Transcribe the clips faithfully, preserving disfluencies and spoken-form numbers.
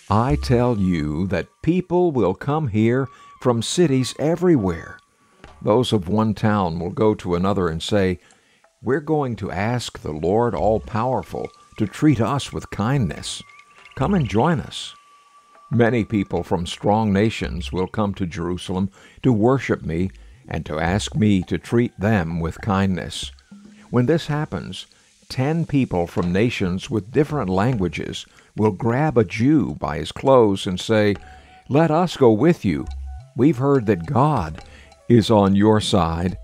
I tell you that people will come here from cities everywhere. Those of one town will go to another and say, "We're going to ask the Lord All-Powerful to treat us with kindness. Come and join us." Many people from strong nations will come to Jerusalem to worship me and to ask me to treat them with kindness. When this happens, ten people from nations with different languages will grab a Jew by his clothes and say, "Let us go with you. We've heard that God is on your side."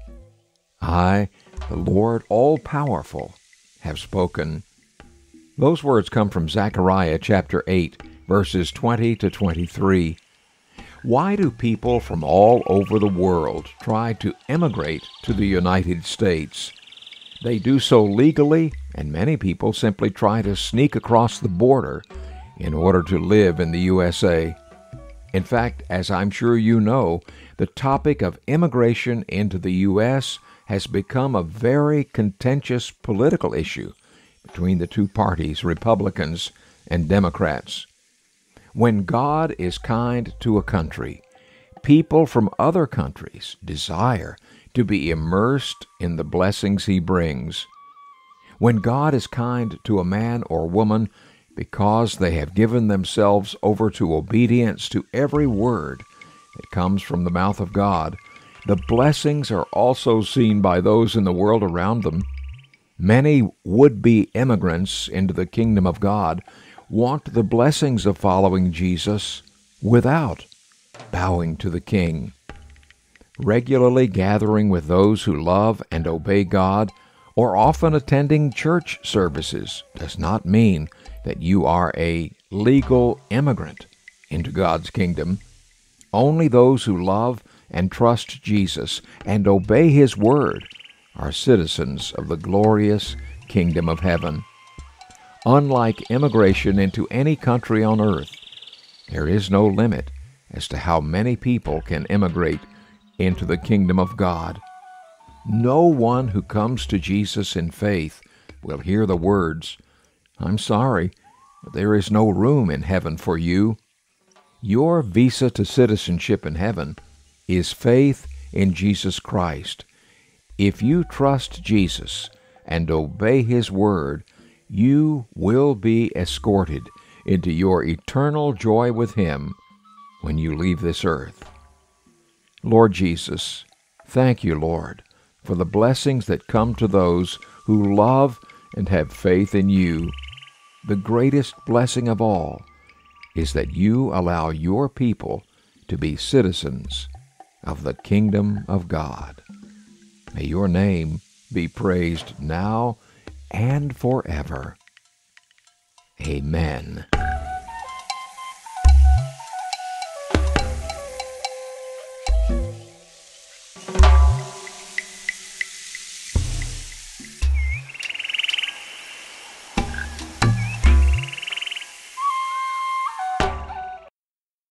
I, the Lord All-Powerful, have spoken. Those words come from Zechariah chapter eight, verses twenty to twenty-three. Why do people from all over the world try to emigrate to the United States? They do so legally, and many people simply try to sneak across the border in order to live in the U S A. In fact, as I'm sure you know, the topic of immigration into the U S has become a very contentious political issue between the two parties, Republicans and Democrats. When God is kind to a country, people from other countries desire to be immersed in the blessings he brings. When God is kind to a man or woman because they have given themselves over to obedience to every word that comes from the mouth of God, the blessings are also seen by those in the world around them. Many would-be immigrants into the kingdom of God want the blessings of following Jesus without bowing to the King. Regularly gathering with those who love and obey God, or often attending church services, does not mean that you are a legal immigrant into God's kingdom. Only those who love and trust Jesus and obey His word are citizens of the glorious kingdom of heaven. Unlike immigration into any country on earth, there is no limit as to how many people can immigrate into the kingdom of God. No one who comes to Jesus in faith will hear the words, "I'm sorry, but there is no room in heaven for you." Your visa to citizenship in heaven is faith in Jesus Christ. If you trust Jesus and obey His word, you will be escorted into your eternal joy with Him when you leave this earth. Lord Jesus, thank you, Lord, for the blessings that come to those who love and have faith in you. The greatest blessing of all is that you allow your people to be citizens of the kingdom of God. May your name be praised now and forever. Amen.